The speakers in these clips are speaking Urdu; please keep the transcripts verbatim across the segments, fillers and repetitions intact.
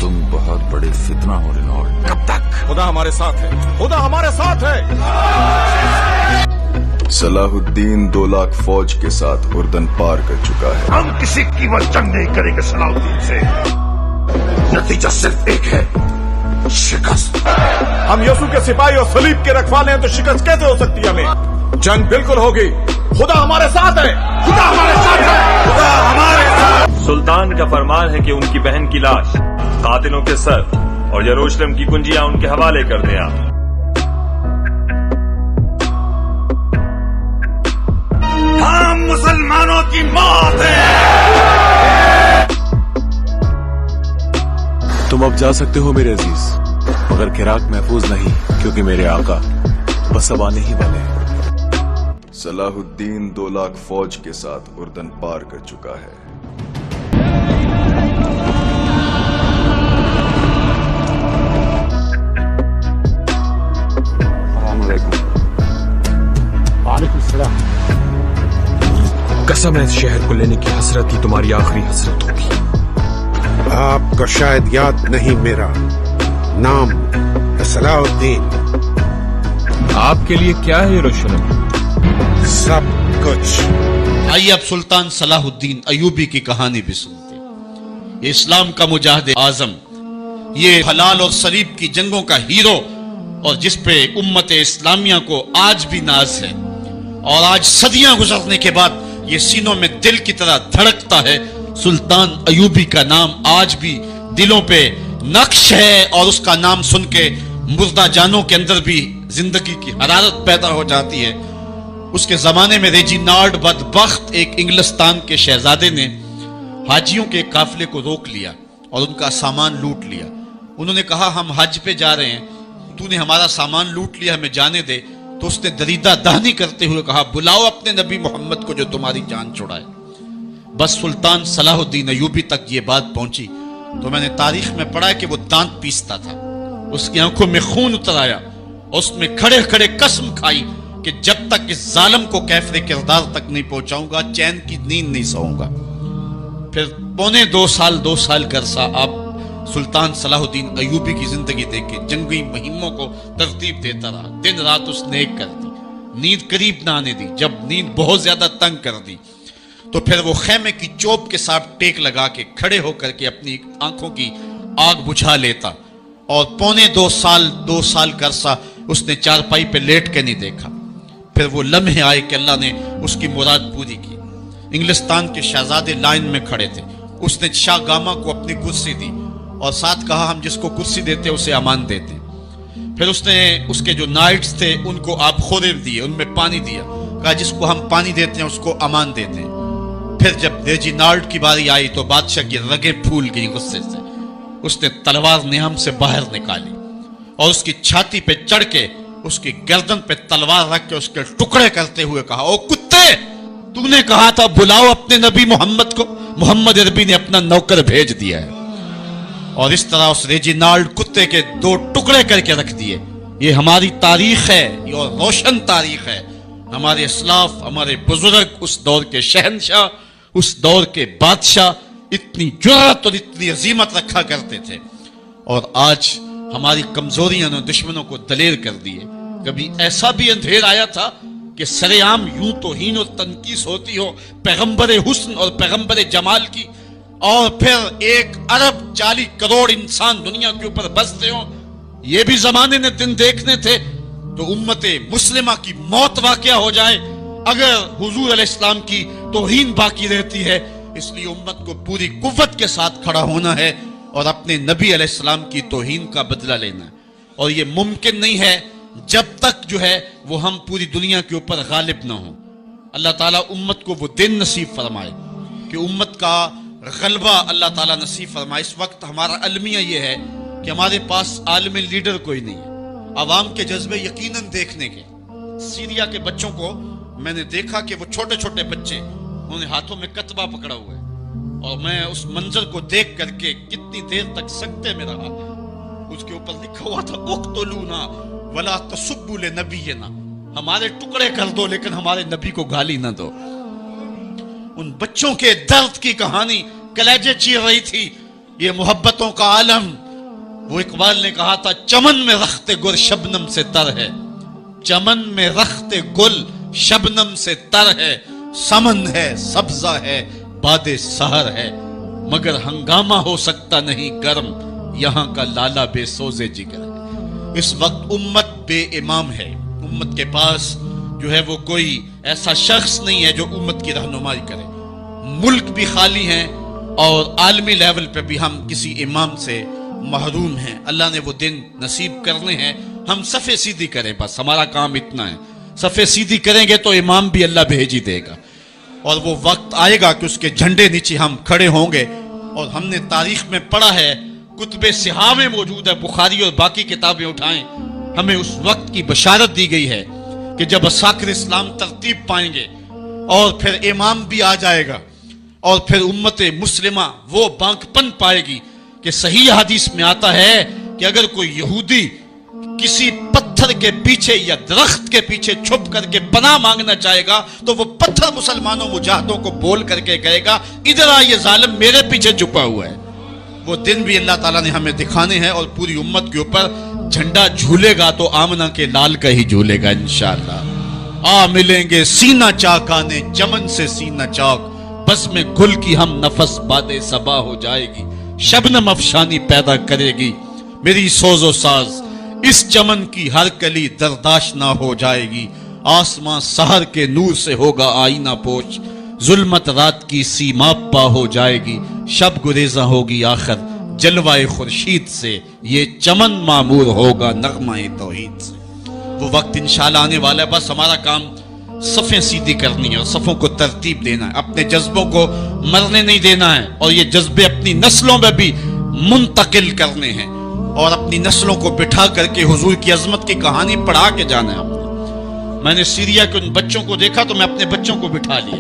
तुम बहुत बड़े फितना हो रेनॉल्ड। कब तक? खुदा हमारे साथ है, खुदा हमारे साथ है। सलाहुद्दीन दो लाख फौज के साथ उर्दन पार कर चुका है। हम किसी कीमत जंग नहीं करेंगे सलाहुद्दीन से। नतीजा सिर्फ एक है, शिकस्त। हम यसू के सिपाही और सलीब के रखवाले हैं, तो शिकस्त कैसे हो सकती है हमें? जंग बिल्कुल होगी। खुदा हमारे साथ है, खुदा हमारे साथ है, खुदा हमारे साथ। सुल्तान का फरमान है कि उनकी बहन की लाश, कातिलों के सर और यरूशलेम की कुंजियां उनके हवाले कर दें आप। हम मुसलमानों की मौत है। तुम अब जा सकते हो मेरे अजीज, मगर किराक महफूज नहीं, क्योंकि मेरे आका बस अब आने ही वाले हैं। सलाहुद्दीन दो लाख फौज के साथ उर्दन पार कर चुका है। कसम है, इस शहर को लेने की हसरत ही तुम्हारी आखिरी हसरत होगी। आपको शायद याद नहीं, मेरा नाम है सलाहुद्दीन। आपके लिए क्या है यरूशलेम? सब कुछ। आइए अब सुल्तान सलाहुद्दीन अयूबी की कहानी भी सुनते हैं। ये इस्लाम का मुजाहिद आजम, ये हलाल और सलीब की जंगों का हीरो, और जिस पे उम्मत इस्लामिया को आज भी नाज है, और आज सदियां गुजरने के बाद ये सीनों में दिल की तरह धड़कता है। सुल्तान अयूबी का नाम आज भी दिलों पे नक्श है, और उसका नाम सुन के मुर्दा जानों के अंदर भी जिंदगी की हरारत पैदा हो जाती है। उसके जमाने में रेजिनाल्ड बदबख्त, एक इंग्लिस्तान के शहजादे ने हाजियों के काफिले को रोक लिया और उनका सामान लूट लिया। उन्होंने कहा, हम हज पे जा रहे हैं, तूने हमारा सामान लूट लिया, हमें जाने दे। तो उसने दरीदा दाहनी करते हुए कहा, बुलाओ अपने नबी मोहम्मद को जो तुम्हारी जान छुड़ाए। बस सुल्तान सलाहुद्दीन अयूबी तक ये बात पहुंची तो मैंने तारीख में पढ़ा है कि वो दांत पीसता था, उसकी आंखों में खून उतर आया, और उसमें खड़े खड़े कसम खाई कि जब तक इस जालिम को कैफरे किरदार तक नहीं पहुंचाऊंगा, चैन की नींद नहीं सोऊंगा। फिर पौने दो साल दो साल का अरसा आप सुल्तान सलाहुद्दीन अयूबी की जिंदगी देखे जंगी मुहिमों को तरतीब देता रहा। दिन रात उसने एक कर दी, नींद करीब ना आने दी। जब नींद बहुत ज्यादा तंग कर दी तो फिर वो खेमे की चोप के साथ टेक लगा के खड़े होकर के अपनी आंखों की आग बुझा लेता, और पौने दो साल दो साल का अरसा उसने चारपाई पे लेट के नहीं देखा। फिर वो लम्हे आए कि अल्लाह ने उसकी मुराद पूरी की। इंग्लिस्तान के शहजादे लाइन में खड़े थे, उसने शाह गामा को अपनी कुर्सी दी और साथ कहा, हम जिसको कुर्सी देते उसे अमान देते। फिर उसने उसके जो नाइट्स थे उनको आप खोरेब दिए, उनमें पानी दिया, कहा जिसको हम पानी देते हैं उसको अमान देते हैं। फिर जब रेजिनाल्ड की बारी आई तो बादशाह की रगें फूल गई गुस्से से। उसने तलवार निहम से बाहर निकाली और उसकी छाती पे चढ़ के उसकी गर्दन पे तलवार रख के उसके टुकड़े करते हुए कहा, ओ कुत्ते, तूने कहा था बुलाओ अपने नबी मोहम्मद को, मोहम्मद अरबी ने अपना नौकर भेज दिया है। और इस तरह उस रेजिनाल्ड कुत्ते के दो टुकड़े करके रख दिए। ये हमारी तारीख है, ये और रोशन तारीख है। हमारे असलाफ, हमारे बुजुर्ग, उस दौर के शहनशाह, उस दौर के बादशाह इतनी जुर्रत और इतनी अजीमत रखा करते थे, और आज हमारी कमजोरियों ने दुश्मनों को दलेर कर दिए। कभी ऐसा भी अंधेर आया था कि सरेआम यूं तो हीन और तनकीस होती हो पैगंबर हुस्न और पैगंबर जमाल की, और फिर एक अरब चालीस करोड़ इंसान दुनिया के ऊपर बसते हो। ये भी जमाने ने दिन देखने थे तो उम्मते मुस्लिमा की मौत वाक़या हो जाए अगर हुजूर अलैहिस्सलाम की तौहीन बाकी रहती है। इसलिए उम्मत को पूरी कुव्वत के साथ खड़ा होना है और अपने नबी अलैहिस्सलाम की तौहीन का बदला लेना है। और ये मुमकिन नहीं है जब तक जो है वो हम पूरी दुनिया के ऊपर गालिब ना हो। अल्लाह ताला उम्मत को वो दिन नसीब फरमाए कि उम्मत का गलबा अल्लाह ताला नसीब फरमाए। इस वक्त हमारा अलमिया ये है कि हमारे पास आलमी लीडर कोई नहीं है। अवाम के जज्बे यकीनन देखने के। सीरिया के बच्चों को मैंने देखा कि वो छोटे छोटे बच्चे, उन्होंने हाथों में कतबा पकड़ा हुआ है, और मैं उस मंजर को देख करके कितनी देर तक सकते में रहा। उसके ऊपर लिखा हुआ था, उक्तुलूना वला तसुब्बू लिनबियना, हमारे टुकड़े कर दो लेकिन हमारे नबी को गाली ना दो। उन बच्चों के दर्द की कहानी कलेजे चीर रही थी। یہ محبتوں کا عالم. وہ اقبال نے کہا تھا چمن میں رخت گل شبنم سے تر ہے, چمن میں رخت گل شبنم سے تر ہے, سمن ہے سبزہ ہے باد سحر ہے, مگر ہنگامہ ہو سکتا نہیں گرم, یہاں کا لالا بے سوزے جگر ہے. اس وقت امت بے امام ہے, امت کے پاس جو ہے وہ کوئی ایسا شخص نہیں ہے جو امت کی رہنمائی کرے. ملک بھی خالی ہیں اور عالمی لیول پہ بھی ہم کسی امام سے محروم ہیں. اللہ نے وہ دن نصیب کرنے ہیں, ہم صفے سیدھی کریں, بس ہمارا کام اتنا ہے. صفے سیدھی کریں گے تو امام بھی اللہ بھیج ہی دے گا, اور وہ وقت آئے گا کہ اس کے جھنڈے نیچے ہم کھڑے ہوں گے. اور ہم نے تاریخ میں پڑھا ہے, کتب صحاح میں موجود ہے, بخاری اور باقی کتابیں اٹھائیں, ہمیں اس وقت کی بشارت دی گئی ہے کہ جب اساکر اسلام ترتیب پائیں گے اور پھر امام بھی آ جائے گا, اور پھر امت مسلمہ وہ بانک پن پائے گی کہ صحیح حدیث میں آتا ہے کہ اگر کوئی یہودی کسی پتھر کے پیچھے یا درخت کے پیچھے چھپ کر کے پناہ مانگنا چاہے گا تو وہ پتھر مسلمانوں مجاہدوں کو بول کر کے کہے گا ادھر آ, یہ ظالم میرے پیچھے چھپا ہوا ہے. وہ دن بھی اللہ تعالیٰ نے ہمیں دکھانے ہیں, اور پوری امت کے اوپر جھنڈا جھولے گا تو آمنہ کے لال کا ہی جھولے گا انشاءاللہ. آ ملیں گے سینہ چاکانے چمن سے سینہ چاک, بس میں گل کی ہم نفس باد صبا ہو جائے گی, شبنم افشانی پیدا کرے گی میری سوز و ساز, اس چمن کی ہر کلی درداش نہ ہو جائے گی, آسمان سحر کے نور سے ہوگا آئینہ پوش, ظلمت رات کی سیماب پا ہو جائے گی, شب گریزاں ہوگی آخر جلوائے خورشید سے, یہ چمن معمور ہوگا نغمہ توحید سے. وہ وقت انشاءاللہ آنے والا ہے, بس ہمارا کام صفیں سیدھی کرنی ہے اور صفوں کو ترتیب دینا ہے, اپنے جذبوں کو مرنے نہیں دینا ہے, اور یہ جذبے اپنی نسلوں میں بھی منتقل کرنے ہیں, اور اپنی نسلوں کو بٹھا کر کے حضور کی عظمت کی کہانی پڑھا کے جانا ہے. میں نے سیریا کے ان بچوں کو دیکھا تو میں اپنے بچوں کو بٹھا لیا,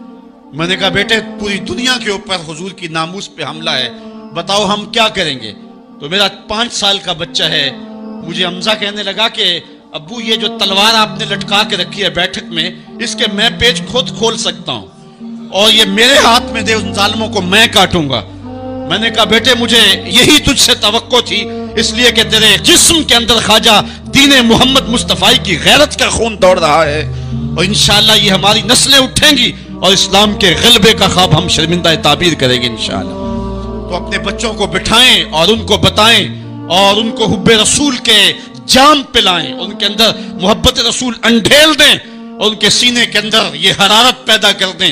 میں نے کہا بیٹے پوری دنیا کے اوپر حضور کی ناموس پہ حملہ ہے, بتاؤ ہم کیا کریں گے. تو میرا پانچ سال کا بچہ ہے, مجھے حمزہ کہنے لگا کہ ابو یہ جو تلوار آپ نے لٹکا کے رکھی ہے بیٹھک میں, اس کے میں پیچ خود کھول سکتا ہوں, اور یہ میرے ہاتھ میں دے, ان ظالموں کو میں کاٹوں گا. میں نے کہا بیٹے مجھے یہی تجھ سے توقع تھی, اس لیے کہ تیرے جسم کے اندر خواجہ دین محمد مصطفیٰ کی غیرت کا خون دوڑ رہا ہے, اور انشاءاللہ یہ ہماری نسلیں اٹھیں گی اور اسلام کے غلبے کا خواب ہم شرمندہ تعبیر کریں گے انشاءاللہ. تو اپنے بچوں کو بٹھائیں اور ان کو بتائیں, اور ان کو حب رسول کے جام پلائیں, ان کے اندر محبت رسول انڈھیل دیں, اور ان کے سینے کے اندر یہ حرارت پیدا کر دیں,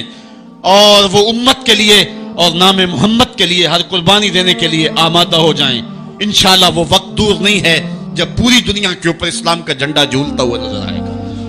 اور وہ امت کے لیے اور نام محمد کے لیے ہر قربانی دینے کے لیے آمادہ ہو جائیں. انشاءاللہ وہ وقت دور نہیں ہے جب پوری دنیا کے اوپر اسلام کا جھنڈا جھولتا ہوا نظر آئے گا.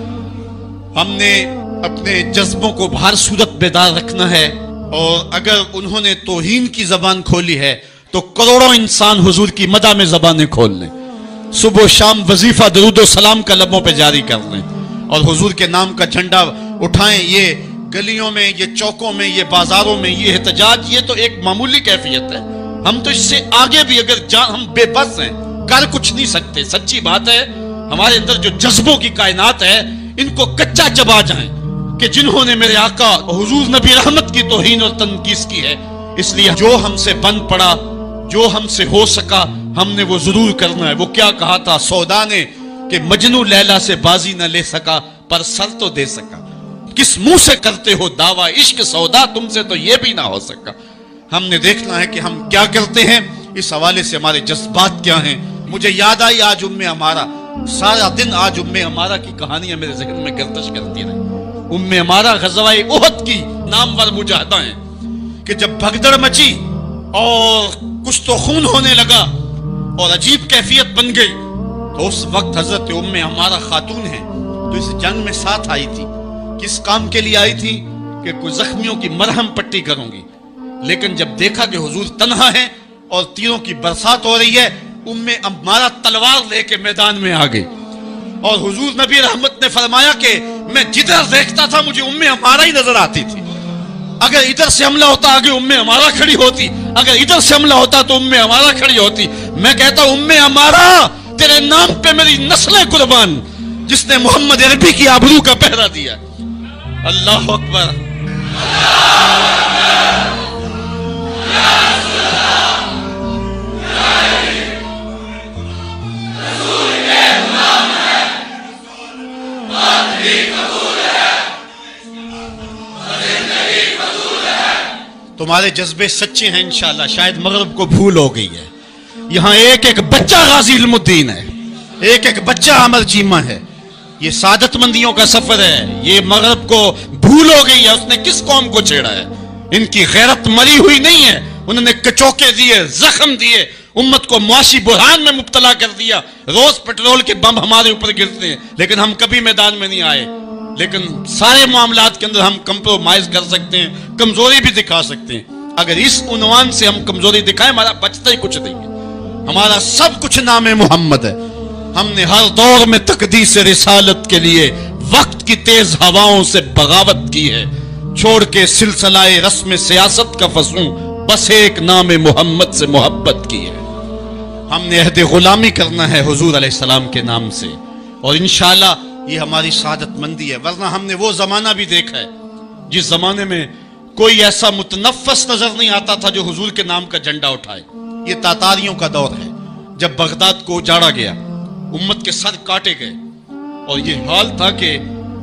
ہم نے اپنے جذبوں کو ہر صورت بیدار رکھنا ہے, اور اگر انہوں نے توہین کی زبان کھولی ہے تو کروڑوں انسان حضور کی مدح میں زبانیں کھول لیں, صبح و شام وظیفہ درود و سلام کا لبوں پہ جاری کر لیں, اور حضور کے نام کا جھنڈا اٹھائیں. یہ گلیوں میں, یہ چوکوں میں, یہ بازاروں میں یہ احتجاج, یہ تو ایک معمولی کیفیت ہے. ہم تو اس سے آگے بھی اگر جان ہم بے بس ہیں, کر کچھ نہیں سکتے. سچی بات ہے, ہمارے اندر جو جذبوں کی کائنات ہے ان کو کچا چبا جائیں کہ جنہوں نے میرے آقا حضور نبی رحمت کی توہین اور تنقیص کی ہے. اس لیے جو ہم سے بن پڑا, جو ہم سے ہو سکا, ہم نے وہ ضرور کرنا ہے. وہ کیا کہا تھا سودا نے کہ مجنو لیلا سے بازی نہ لے سکا پر سر تو دے سکا. کس منہ سے کرتے ہو دعویٰ عشق سودا, تم سے تو یہ بھی نہ ہو سکا. ہم نے دیکھنا ہے کہ ہم کیا کرتے ہیں, اس حوالے سے ہمارے جذبات کیا ہیں. مجھے یاد آئی آج ام ہمارا, سارا دن آج ام ہمارا کی کہانیاں میرے ذہن میں گردش کرتی رہی. ام ہمارا غزوہ احد کی نامور مجاہدہ ہیں کہ جب بھگدڑ مچی اور کچھ تو خون ہونے لگا اور عجیب کیفیت بن گئی, تو اس وقت حضرت ام ہمارا خاتون ہیں تو اس جنگ میں ساتھ آئی تھی. کس کام کے لیے آئی تھی کہ کوئی زخمیوں کی مرہم پٹی کروں گی. لیکن جب دیکھا کہ حضور تنہا ہے اور تیروں کی برسات ہو رہی ہے, ام ہمارا تلوار لے کے میدان میں آ گئی, اور حضور نبی رحمت نے فرمایا کہ میں جدھر دیکھتا تھا مجھے ام ہمارا ہی نظر آتی تھی. اگر ادھر سے حملہ ہوتا آگے ام ہمارا کھڑی ہوتی, اگر ادھر سے حملہ ہوتا تو ام ہمارا کھڑی ہوتی. میں کہتا ہوں ام ہمارا تیرے نام پہ میری نسلیں قربان, جس نے محمد عربی کی آبرو کا پہرا دیا. اللہ اکبر. تمہارے جذبے سچے ہیں انشاءاللہ. شاید مغرب کو بھول ہو گئی ہے. یہاں ایک ایک بچہ غازی علم الدین ہے, ایک ایک بچہ عمر چیمہ ہے. یہ سعادت مندیوں کا سفر ہے. یہ مغرب کو بھول ہو گئی ہے. اس نے کس قوم کو چھیڑا ہے؟ ان کی غیرت مری ہوئی نہیں ہے. انہوں نے کچوکے دیے, زخم دیے, امت کو معاشی بحران میں مبتلا کر دیا. روز پیٹرول کے بم ہمارے اوپر گرتے ہیں لیکن ہم کبھی میدان میں نہیں آئے. لیکن سارے معاملات کے اندر ہم کمپرومائز کر سکتے ہیں, کمزوری بھی دکھا سکتے ہیں. اگر اس عنوان سے ہم کمزوری دکھائیں ہمارا بچتا ہی کچھ نہیں ہے. ہمارا سب کچھ نام محمد ہے. ہم نے ہر دور میں تقدیس رسالت کے لیے وقت کی تیز ہواؤں سے بغاوت کی ہے. چھوڑ کے سلسلہ رسم سیاست کا فسوں بس ایک نام محمد سے محبت کی ہے. ہم نے عہد غلامی کرنا ہے حضور علیہ السلام کے نام سے, اور انشاءاللہ یہ ہماری سعادت مندی ہے. ورنہ ہم نے وہ زمانہ بھی دیکھا ہے جس زمانے میں کوئی ایسا متنفس نظر نہیں آتا تھا جو حضور کے نام کا جھنڈا اٹھائے. یہ تاتاریوں کا دور ہے جب بغداد کو اجاڑا گیا, امت کے سر کاٹے گئے, اور یہ حال تھا کہ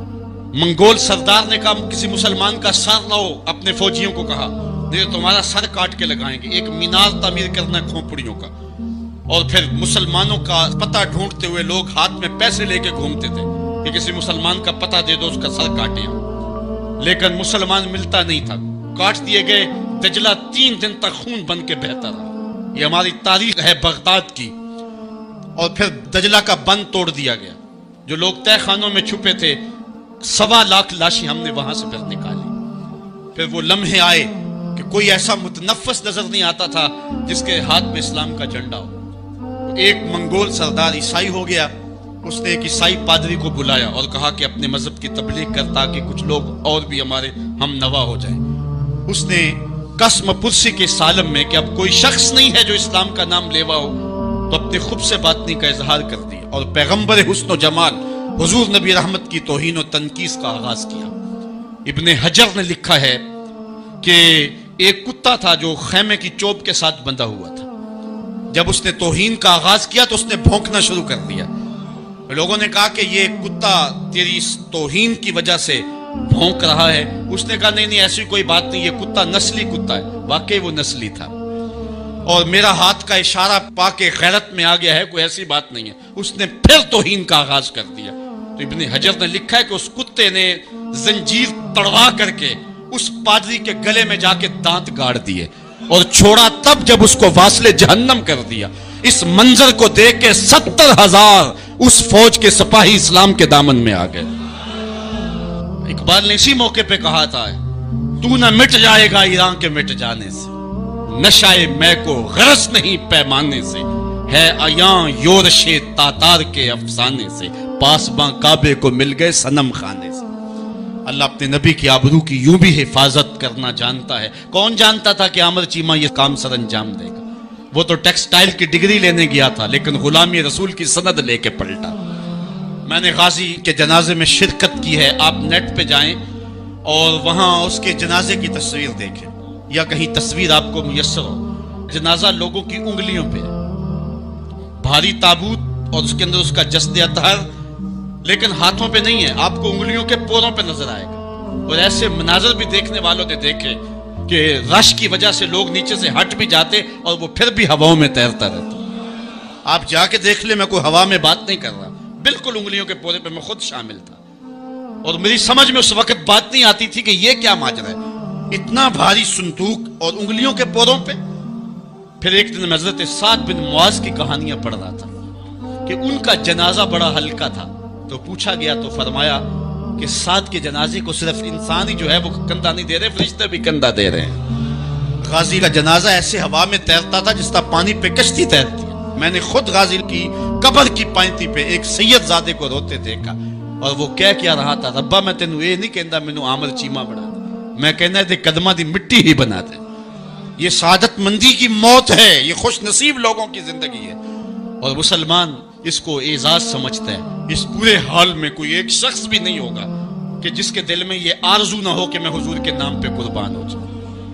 منگول سردار نے کہا کسی مسلمان کا سر لاؤ. اپنے فوجیوں کو کہا نہیں تمہارا سر کاٹ کے لگائیں گے. ایک مینار تعمیر کرنا ہے کھوپڑیوں کا, اور پھر مسلمانوں کا پتہ ڈھونڈتے ہوئے لوگ ہاتھ میں پیسے لے کے گھومتے تھے کہ کسی مسلمان کا پتہ دے دو اس کا سر کاٹے ہم. لیکن مسلمان ملتا نہیں تھا, کاٹ دیے گئے. دجلہ تین دن تک خون بن کے بہتا رہا. یہ ہماری تاریخ ہے بغداد کی. اور پھر دجلہ کا بند توڑ دیا گیا. جو لوگ تہ خانوں میں چھپے تھے سوا لاکھ لاشیں ہم نے وہاں سے پھر نکالی. پھر وہ لمحے آئے کہ کوئی ایسا متنفس نظر نہیں آتا تھا جس کے ہاتھ میں اسلام کا جھنڈا ہو. ایک منگول سردار عیسائی ہو گیا. اس نے ایک عیسائی پادری کو بلایا اور کہا کہ اپنے مذہب کی تبلیغ کر تاکہ کچھ لوگ اور بھی ہمارے ہم نوا ہو جائیں. اس نے قسم پرسی کے سالم میں کہ اب کوئی شخص نہیں ہے جو اسلام کا نام لیوا ہو, تو اپنے خود سے باطنی کا اظہار کر دیا اور پیغمبر حسن و جمال حضور نبی رحمت کی توہین و تنقیص کا آغاز کیا. ابن حجر نے لکھا ہے کہ ایک کتا تھا جو خیمے کی چوب کے ساتھ بندھا ہوا تھا. جب اس نے توہین کا آغاز کیا تو اس نے بھونکنا شروع کر دیا. لوگوں نے کہا کہ یہ کتا تیری توہین کی وجہ سے بھونک رہا ہے. اس نے کہا نہیں نہیں ایسی کوئی بات نہیں, یہ کتا نسلی کتا ہے. واقعی وہ نسلی تھا, اور میرا ہاتھ کا اشارہ پا کے غیرت میں آ گیا ہے, کوئی ایسی بات نہیں ہے. اس نے پھر توہین کا آغاز کر دیا. تو ابن حجر نے لکھا ہے کہ اس کتے نے زنجیر تڑوا کر کے اس پادری کے گلے میں جا کے دانت گاڑ دیے اور چھوڑا تب جب اس کو واصل جہنم کر دیا. اس منظر کو دیکھ کے ستر ہزار اس فوج کے سپاہی اسلام کے دامن میں آ گئے. اقبال نے اسی موقع پہ کہا تھا تو نہ مٹ جائے گا ایران کے مٹ جانے سے, نشائے میں کو غرض نہیں پیمانے سے, ہے ایاں یورش تاتار کے افسانے سے, پاسباں کعبے کو مل گئے صنم خانے سے. اللہ اپنے نبی کی آبرو کی یوں بھی حفاظت کرنا جانتا ہے. کون جانتا تھا کہ عامر چیمہ یہ کام سر انجام دے گا؟ وہ تو ٹیکسٹائل کی ڈگری لینے گیا تھا لیکن غلامی رسول کی سند لے کے پلٹا. میں نے غازی کے جنازے میں شرکت کی ہے. آپ نیٹ پہ جائیں اور وہاں اس کے جنازے کی تصویر دیکھیں, یا کہیں تصویر آپ کو میسر ہو. جنازہ لوگوں کی انگلیوں پہ ہے, بھاری تابوت اور اس کے اندر اس کا جسد اطہر, لیکن ہاتھوں پہ نہیں ہے, آپ کو انگلیوں کے پوروں پہ نظر آئے گا. اور ایسے مناظر بھی دیکھنے والوں نے دیکھے کہ رش کی وجہ سے لوگ نیچے سے ہٹ بھی جاتے اور وہ پھر بھی ہواؤں میں تیرتا رہتا. آپ جا کے دیکھ لیں, میں کوئی ہوا میں بات نہیں کر رہا, بالکل انگلیوں کے پورے پہ میں خود شامل تھا. اور میری سمجھ میں اس وقت بات نہیں آتی تھی کہ یہ کیا ماجرا ہے, اتنا بھاری صندوق اور انگلیوں کے پوروں پہ. پھر ایک دن میں حضرت سعد بن معاذ کی کہانیاں پڑھ رہا تھا کہ ان کا جنازہ بڑا ہلکا تھا. تو پوچھا گیا تو فرمایا کہ سعد کے جنازے کو صرف انسان ہی جو ہے وہ کندھا نہیں دے رہے, فرشتے بھی کندھا دے رہے ہیں. غازی کا جنازہ ایسے ہوا میں تیرتا تھا جس طرح پانی پہ کشتی تیرتی ہے. میں نے خود غازی کی قبر کی پائنتی پہ ایک سید زادے کو روتے دیکھا, اور وہ کہہ کیا رہا تھا, ربا میں تینوں یہ نہیں کہندا مینوں عامر چیمہ بنا دے, میں کہنا ہے قدمہ دی مٹی ہی بنا دے. یہ سعادت مندی کی موت ہے, یہ خوش نصیب لوگوں کی زندگی ہے, اور مسلمان اس کو اعزاز سمجھتا ہے. اس پورے حال میں کوئی ایک شخص بھی نہیں ہوگا کہ جس کے دل میں یہ آرزو نہ ہو کہ میں حضور کے نام پہ قربان ہو جاؤں.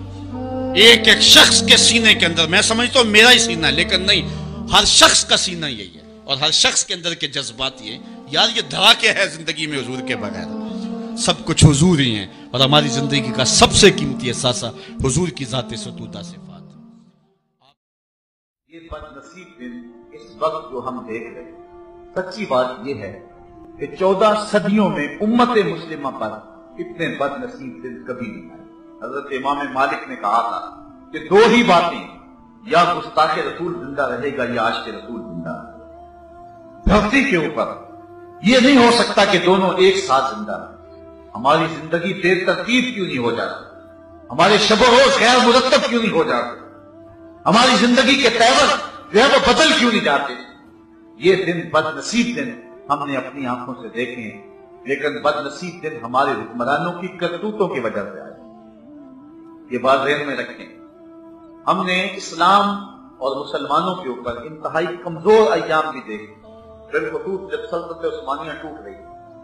ایک ایک شخص کے سینے کے اندر, میں سمجھتا ہوں میرا ہی سینہ ہے, لیکن نہیں, ہر شخص کا سینہ یہی ہے, اور ہر شخص کے اندر کے جذبات یہ یار یہ دھڑا کے ہے زندگی میں حضور کے بغیر. सब कुछ हुजूर ही हैं और हमारी जिंदगी का सबसे कीमती एहसास हुजूर की ज़ात सतूता सिफात। ये बदनसीब दिन इस वक्त जो हम देख रहे हैं, सच्ची बात यह है कि चौदह सदियों में उम्मत मुस्लिमा पर इतने बदनसीब दिन कभी नहीं आए। हजरत इमाम मालिक ने कहा था कि दो ही बातें, या गुस्ताख रसूल जिंदा रहेगा या आशिक रसूल जिंदा रहेगा। धरती के ऊपर यह नहीं हो सकता कि दोनों एक साथ जिंदा रहे। हमारी जिंदगी बेतरतीब क्यों नहीं हो जाती, हमारे शब रोज गैर मुरतब क्यों नहीं हो जाते, हमारी जिंदगी के तेवर जो है वो बदल क्यों नहीं जाते। ये दिन बदनसीब दिन हमने अपनी आंखों से देखे हैं, लेकिन बदनसीब दिन हमारे हुक्मरानों की करतूतों की वजह से आए। ये बात ज़हन में रखें। हमने इस्लाम और मुसलमानों के ऊपर इंतहाई कमजोर अय्याम भी देखे। बिलखुसूस जब सल्तनत उस्मानिया टूट गई,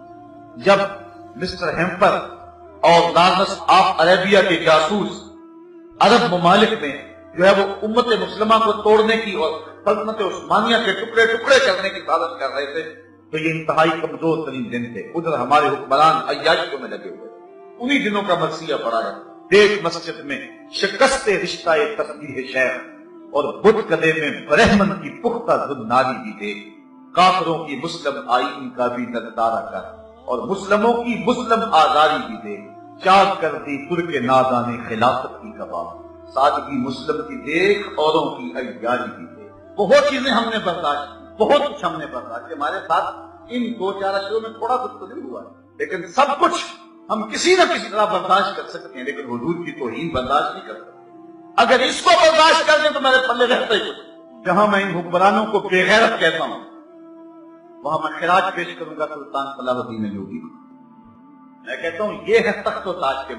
जब मिस्टर हेम्पर और लार्नस ऑफ अरेबिया के जासूस अरब ममालिक में जो है वो उम्मत मुस्लिमा को तोड़ने की और सल्तनत उस्मानिया के टुकड़े टुकड़े करने की साजिश कर रहे थे, तो ये इंतहाई कमजोर तरीन दिन थे। उधर हमारे हुक्मरान अय्याशियों में लगे हुए। उन्हीं दिनों का मरसिया पड़ा है। देख मस्जिद में शिकस्त रिश्ता तस्बीह शेख और बुत कदे में ब्रह्मन की पुख्ता जुन्नारी भी दे। काफरों की मुस्लिम आईन का भी नजदारा कर और मुस्लिमों की मुस्लिम आजारी भी दे। चाक कर दी तुर्क नादाने खिलाफत की कबाब, सादगी मुस्लिम की देख औरों की अय्यारी भी दे। बहुत चीजें हमने बर्दाश्त, बहुत कुछ हमने बर्दाश्त। हमारे साथ इन दो चार अशरों में थोड़ा कुछ तो नहीं हुआ, लेकिन सब कुछ हम किसी न किसी तरह बर्दाश्त कर सकते हैं, लेकिन हुजूर की तौहीन बर्दाश्त नहीं कर सकते। अगर इसको बर्दाश्त कर दें तो मेरे पल्ले रहता ही कुछ। जहां मैं इन हुक्मरानों को बेगैरत कहता हूं, वहां मैं खिराज पेश करूंगा सुल्तान सलाहुद्दीन अय्यूबी को। मैं कहता हूं ये है तख्त और ताज के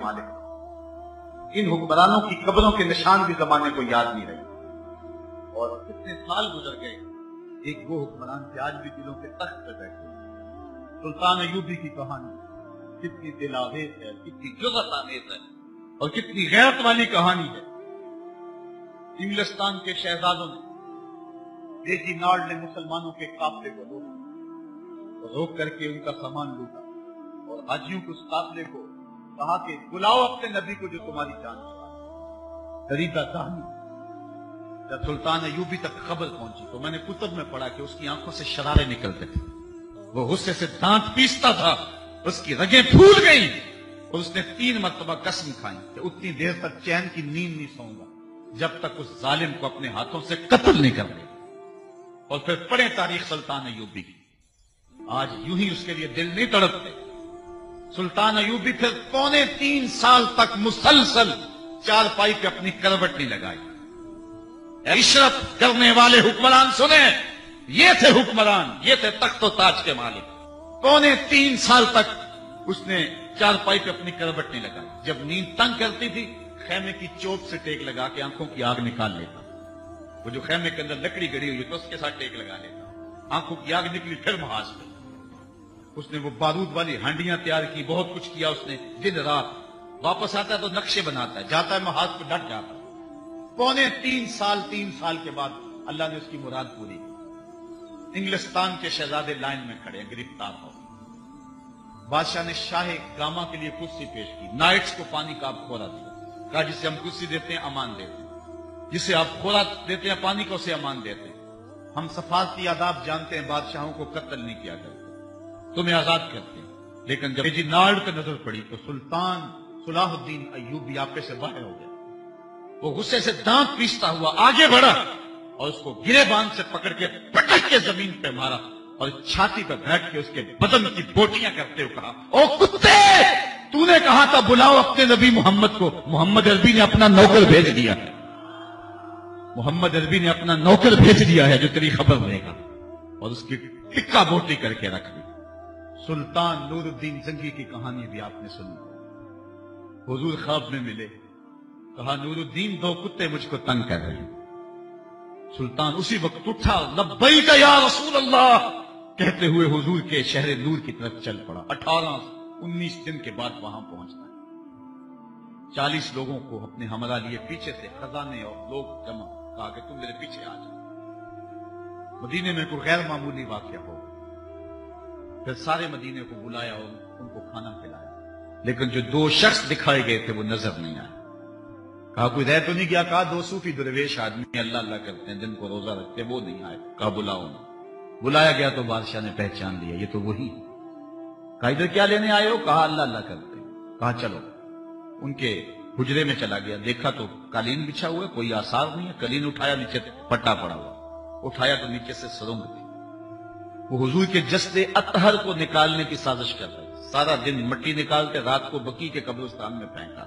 मालिक। इन हुक्मरानों की कब्रों के निशान भी जमाने को याद नहीं रहे और कितने साल गुजर गए, एक वो हुक्मरान थे आज भी दिलों के तख्त पर बैठे। सुल्तान अय्यूबी की कहानी कितनी दिलावेज है, कितनी जुर्रत आमेज है और कितनी गैरत वाली कहानी है। इंग्लिस्तान के शहजादों ने, बेजी नाड़ ने मुसलमानों के काफले को रोका, रोक करके उनका सामान लूटा और हाजियों को उस काफले को कहा कि बुलाओ अपने नबी को जो तुम्हारी जान छुड़ाए। दरीदा दानी जब सुल्तान अय्यूबी तक खबर पहुंची तो मैंने कुतुब में पढ़ा कि उसकी आंखों से शरारे निकलते थे, वो गुस्से से दांत पीसता था, उसकी रगें फूल गई और उसने तीन मरतबा कसम खाई कि उतनी देर तक चैन की नींद नहीं सोऊंगा जब तक उस जालिम को अपने हाथों से कत्ल नहीं कर ले। और फिर पढ़े तारीख सुल्तान अय्यूबी की, आज यूं ही उसके लिए दिल नहीं तड़पते। सुल्तान अय्यूबी फिर पौने तीन साल तक मुसलसल चारपाई पे अपनी करवट नहीं लगाई। इशरत करने वाले हुक्मरान सुने, ये थे हुक्मरान, ये थे तख्त और ताज के मालिक। पौने तीन साल तक उसने चारपाई पे अपनी करवट नहीं लगाई। जब नींद तंग करती थी, खेमे की चोट से टेक लगा के आंखों की आग निकाल लेता। वो जो खेमे के अंदर लकड़ी गड़ी हुई तो उसके साथ टेक लगा लेता, आंखों की आग निकली फिर महाज पे। उसने वो बारूद वाली हांडियां तैयार की, बहुत कुछ किया उसने दिन रात। वापस आता है तो नक्शे बनाता है, जाता है महाज पे डट जाता है। पौने तीन साल तीन साल के बाद अल्लाह ने उसकी मुराद पूरी की। इंग्लिस्तान के शहजादे लाइन में खड़े गिरफ्तार हो। बादशाह ने शाह गामा के लिए कुर्सी पेश की, नाइट्स को पानी का आप खोरा दिया, कहा जिसे हम कुर्सी देते हैं अमान देते हैं, जिसे आप खोरा देते हैं पानी को उसे अमान देते हैं। हम सफारती आदाब जानते हैं, बादशाहों को कत्ल नहीं किया करते, तुम्हें आजाद करते हैं। लेकिन जब जी नाड़ पर नजर पड़ी तो सुल्तान सलाहुद्दीन अय्यूबी आपे से बाहर हो गया। वो गुस्से से दांत पीसता हुआ आगे बढ़ा और उसको गिरे बांध से पकड़ के पटक के जमीन पे मारा और छाती पर बैठ के उसके बदन की बोटियां करते हुए कहा, ओ कुत्ते, तूने कहा था बुलाओ अपने नबी मोहम्मद को, मोहम्मद अरबी ने अपना नौकर भेज दिया है, मोहम्मद अरबी ने अपना नौकर भेज दिया है जो तेरी खबर लेगा। और उसकी टिक्का बोटी करके रख दी। सुल्तान नूरुद्दीन जंगी की कहानी भी आपने सुनी। हुजूर ख्वाब में मिले, कहा नूरुद्दीन दो कुत्ते मुझको तंग कर रहे हैं। सुल्तान उसी वक्त उठा, लब्बैक या रसूल अल्लाह कहते हुए हुजूर के शहर नूर की तरफ चल पड़ा। अठारह उन्नीस दिन के बाद वहां पहुंचता है। चालीस लोगों को अपने हमरा लिए पीछे से खजाने और लोग जमा, कहा कि तुम मेरे पीछे आ जाओ। मदीने में कोई गैर मामूली वाकया हो, फिर सारे मदीने को बुलाया और उनको खाना खिलाया। لیکن جو دو شخص دکھائے گئے تھے وہ نظر نہیں آئے. کہا کوئی رہ تو نہیں گیا؟ کہا دو صوفی درویش آدمی اللہ اللہ کرتے ہیں، دن کو روزہ رکھتے ہیں، وہ نہیں آئے. کہا بلاؤ انہیں. بلایا گیا تو بادشاہ نے پہچان لیا یہ تو وہی ہے. کہا ادھر کیا لینے آئے ہو؟ کہا اللہ اللہ کرتے ہیں. کہا چلو. ان کے حجرے میں چلا گیا، دیکھا تو قالین بچھا ہوا ہے، کوئی آثار نہیں ہے. قالین اٹھایا، نیچے پٹا پڑا ہوا. اٹھایا تو نیچے سے سرنگ تھی. وہ حضور کے جسد اطہر کو نکالنے کی سازش کر رہے. سارا دن مٹی نکالتے، رات کو بقی کے قبرستان میں پھینکا.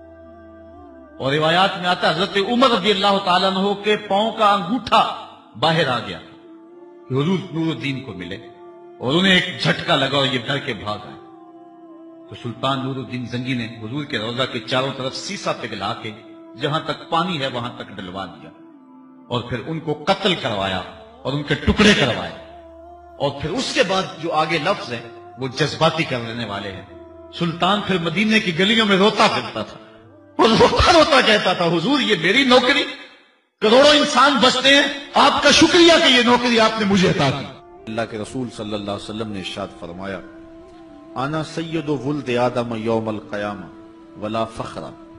اور روایات میں آتا حضرت عمر رضی اللہ تعالیٰ عنہ کے پاؤں کا انگوٹھا باہر آ گیا کہ حضور نور الدین کو ملے، اور انہیں ایک جھٹکا لگا اور یہ ڈر کے بھاگ آئے. تو سلطان نور الدین زنگی نے حضور کے روضہ کے چاروں طرف سیسا پگھلا کے جہاں تک پانی ہے وہاں تک ڈلوا دیا، اور پھر ان کو قتل کروایا اور ان کے ٹکڑے کروائے. اور پھر اس کے بعد جو آگے لفظ ہیں وہ جذباتی کر لینے والے ہیں. سلطان پھر مدینے کی گلیوں میں روتا پھرتا تھا اور روتا روتا کہتا تھا حضور یہ میری نوکری، کروڑوں انسان بچتے ہیں، آپ کا شکریہ کہ یہ نوکری آپ نے مجھے عطا کی. اللہ کے رسول صلی اللہ علیہ وسلم نے ارشاد فرمایا انا سید ولد آدم یوم القیامہ ولا فخر،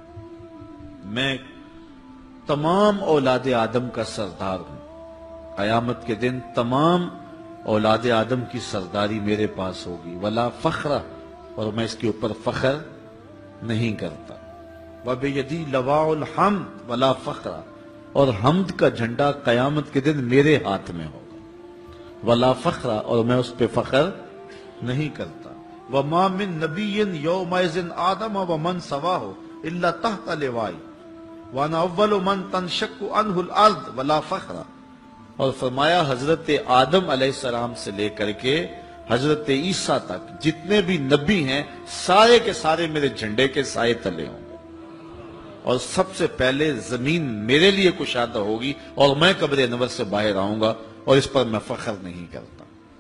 میں تمام اولاد آدم کا سردار ہوں. قیامت کے دن تمام اولاد آدم کی سرداری میرے پاس ہوگی. ولا فخر، اور میں اس کے اوپر فخر نہیں کرتا. وبیدی لواء الحمد ولا فخر، اور حمد کا جھنڈا قیامت کے دن میرے ہاتھ میں ہوگا. ولا فخر، اور میں اس پہ فخر نہیں کرتا. وما من نبی یومئذ آدم ومن سواہ الا تحت لوائی وانا اول من تنشق عنہ الارض ولا فخر. اور فرمایا حضرت آدم علیہ السلام سے لے کر کے حضرت عیسیٰ تک جتنے بھی نبی ہیں سارے کے سارے میرے جھنڈے کے سائے تلے ہوں گے، اور سب سے پہلے زمین میرے لیے کشادہ ہوگی اور میں قبر انور سے باہر آؤں گا، اور اس پر میں فخر نہیں کرتا.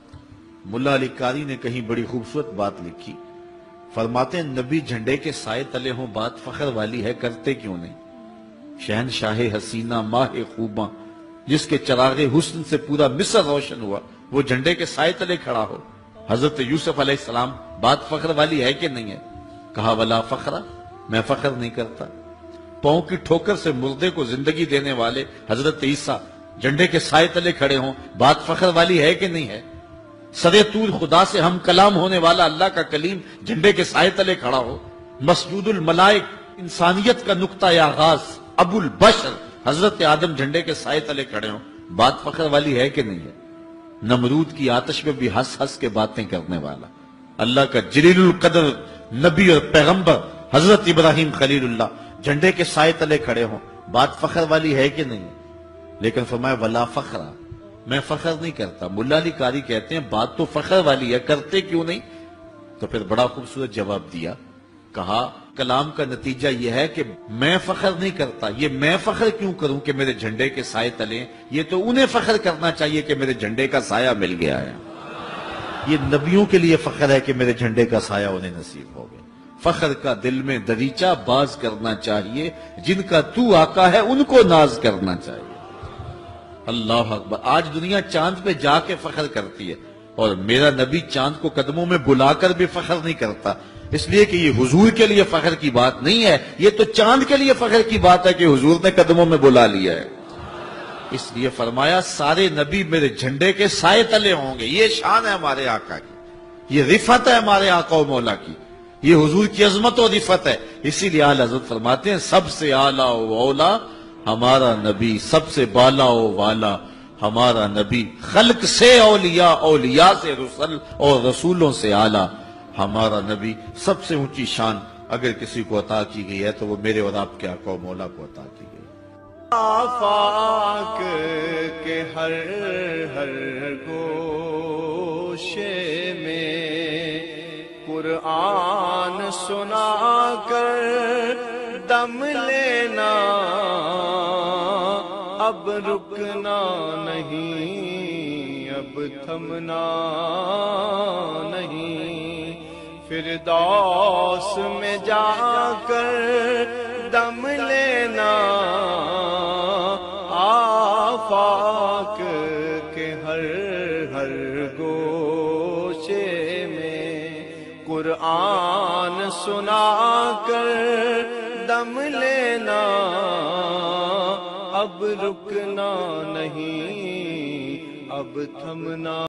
ملا علی قاری نے کہیں بڑی خوبصورت بات لکھی. فرماتے ہیں نبی جھنڈے کے سائے تلے ہوں، بات فخر والی ہے، کرتے کیوں نہیں؟ شہنشاہ حسینہ ماہ خوباں جس کے چراغ حسن سے پورا مصر روشن ہوا، وہ جھنڈے کے سائے تلے کھڑا ہو. حضرت یوسف علیہ السلام، بات فخر والی ہے کہ نہیں ہے؟ کہا ولا فخر، میں فخر نہیں کرتا. پاؤں کی ٹھوکر سے مردے کو زندگی دینے والے حضرت عیسیٰ جھنڈے کے سائے تلے کھڑے ہوں، بات فخر والی ہے کہ نہیں ہے؟ سرے طور خدا سے ہم کلام ہونے والا اللہ کا کلیم جھنڈے کے سائے تلے کھڑا ہو. مسجود الملائک، انسانیت کا نقطہ آغاز، ابو البشر حضرت آدم جھنڈے کے سائے تلے کھڑے ہوں، بات فخر والی ہے کہ نہیں ہے؟ نمرود کی آتش میں بھی ہنس ہنس کے باتیں کرنے والا اللہ کا جلیل القدر نبی اور پیغمبر حضرت ابراہیم خلیل اللہ جھنڈے کے سائے تلے کھڑے ہوں، بات فخر والی ہے کہ نہیں ہے؟ لیکن فرمایا ولا فخر، میں فخر نہیں کرتا. ملا علی قاری کہتے ہیں بات تو فخر والی ہے، کرتے کیوں نہیں؟ تو پھر بڑا خوبصورت جواب دیا. کہا کلام کا نتیجہ یہ ہے کہ میں فخر نہیں کرتا. یہ میں فخر کیوں کروں کہ میرے جھنڈے کے سائے تلے؟ یہ تو انہیں فخر کرنا چاہیے کہ میرے جھنڈے کا سایہ مل گیا ہے. یہ نبیوں کے لیے فخر ہے کہ میرے جھنڈے کا سایہ انہیں نصیب ہو گیا. فخر کا دل میں دریچہ باز کرنا چاہیے، جن کا تو آقا ہے ان کو ناز کرنا چاہیے. اللہ اکبر. آج دنیا چاند پہ جا کے فخر کرتی ہے، اور میرا نبی چاند کو قدموں میں بلا کر بھی فخر نہیں کرتا، اس لیے کہ یہ حضور کے لیے فخر کی بات نہیں ہے، یہ تو چاند کے لیے فخر کی بات ہے کہ حضور نے قدموں میں بلا لیا ہے. اس لیے فرمایا سارے نبی میرے جھنڈے کے سائے تلے ہوں گے. یہ شان ہے ہمارے آقا کی، یہ رفعت ہے ہمارے آقا و مولا کی، یہ حضور کی عظمت و رفعت ہے. اسی لیے اعلی حضرت فرماتے ہیں سب سے اعلیٰ و اولا ہمارا نبی، سب سے بالا و والا ہمارا نبی، خلق سے اولیاء، اولیاء سے رسل اور رسولوں سے اعلیٰ ہمارا نبی. سب سے اونچی شان اگر کسی کو عطا کی گئی ہے تو وہ میرے اور آپ کے آقا و مولا کو عطا کی گئی. آفاق کے ہر ہر گوشے میں قرآن سنا کر دم لینا، اب رکنا نہیں، اب تھمنا نہیں، فردوس میں جا کر دم لینا. آفاق کے ہر ہر گوشے میں قرآن سنا کر دم لینا، اب رکنا نہیں، اب تھمنا